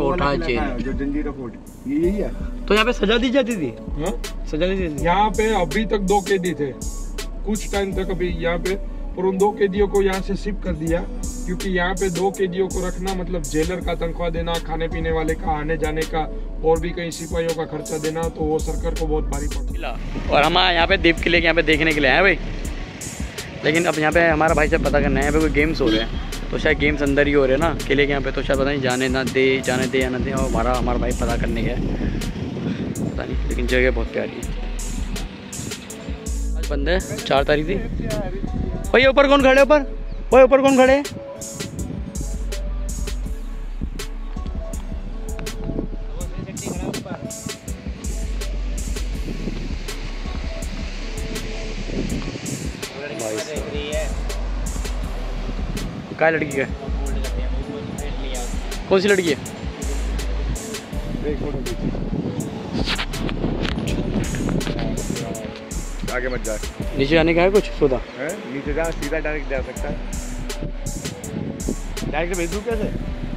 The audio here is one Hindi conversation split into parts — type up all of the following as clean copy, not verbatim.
कोठा जेल, जो जंजीरों कोट, यही है। तो यहाँ पे सजा दी जाती थी? सजा दी जाती थी यहाँ पे। अभी तक 2 कैदी थे कुछ टाइम तक अभी यहाँ पे, पर उन 2 कैदियों को यहाँ से शिफ्ट कर दिया, क्योंकि यहाँ पे 2 कैदियों को रखना मतलब जेलर का तनख्वाह देना, खाने पीने वाले का आने जाने का, और भी कई सिपाहियों का खर्चा देना, तो वो सरकार को बहुत भारी पड़ा। और हम यहाँ पे दीप किले के यहाँ पे देखने के लिए आए भाई, लेकिन अब यहाँ पे हमारा भाई साहब पता करना है, यहाँ पे कोई गेम्स हो रहे हैं, तो शायद गेम्स अंदर ही हो रहे हैं ना किले के यहाँ पे, तो शायद पता नहीं जाने दे या ना दे, और हमारा भाई पता करने गया पता नहीं, लेकिन जगह बहुत प्यारी है। आज बंद है, 4 तारीख थी भाई। ऊपर कौन खड़े, ऊपर कौन खड़े? क्या लड़की है? कौन सी लड़की है? आगे मत जा, नीचे जाने का है कुछ सोदा? नीचे जा, सीधा डायरेक्ट जा सकता है। डायरेक्ट भेज दूँ कैसे?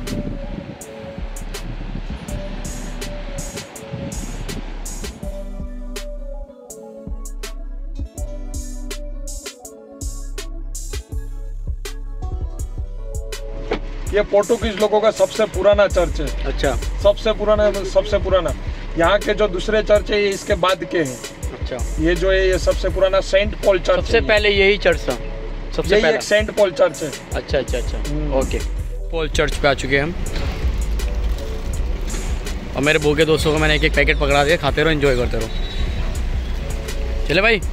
ये पोर्टुगीज लोगों का सबसे पुराना चर्च है। अच्छा, सबसे पुराना। यहाँ के जो दूसरे चर्च है ये इसके बाद के हैं। अच्छा, ये जो है ये सबसे पुराना सेंट पॉल चर्च। सबसे पहले यही चर्च था, सबसे पहले सेंट पॉल चर्च है। अच्छा, ओके। पॉल चर्च पे आ चुके हैं हम, और मेरे भूखे दोस्तों को मैंने एक पैकेट पकड़ा दिया, खाते रहो, एंजॉय करते रहो। चले भाई।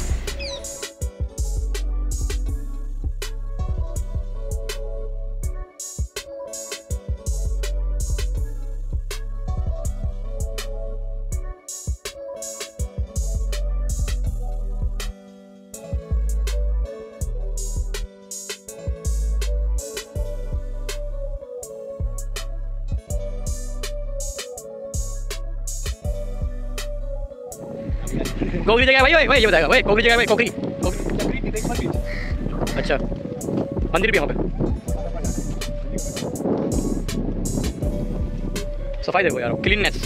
कोकरी जगह भाई ये बताएगा भाई, कोकरी जगह भाई, कोकरी। अच्छा, मंदिर भी यहाँ पे, सफाई देखो यार, क्लीननेस।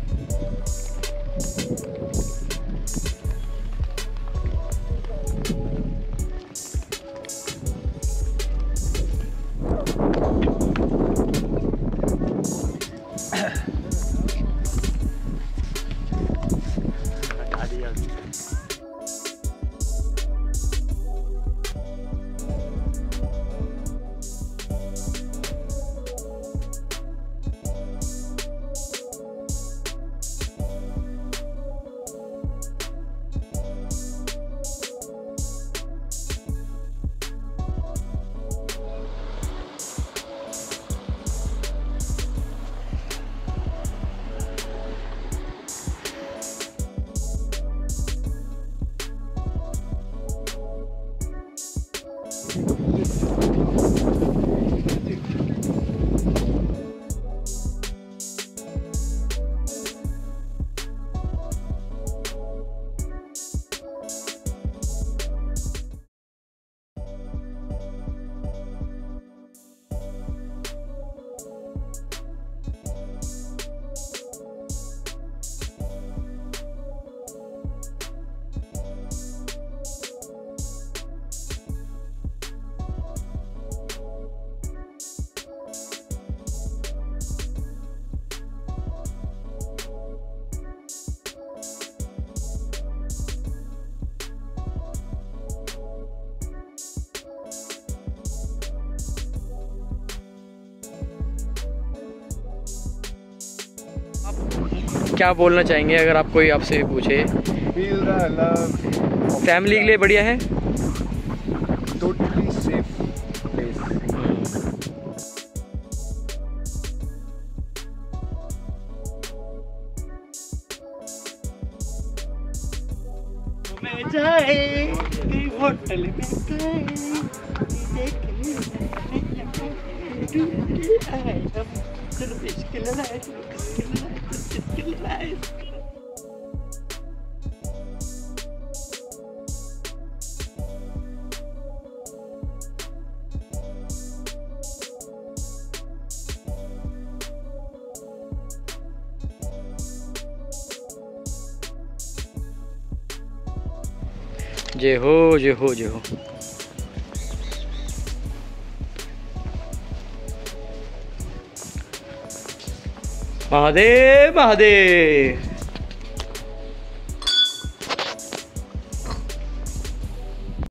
क्या बोलना चाहेंगे अगर आप कोई आपसे पूछे? फैमिली के लिए बढ़िया है, टोटली सेफ प्लेस। में जाए होटल में जय हो जय हो जय हो। महादेव महादेव।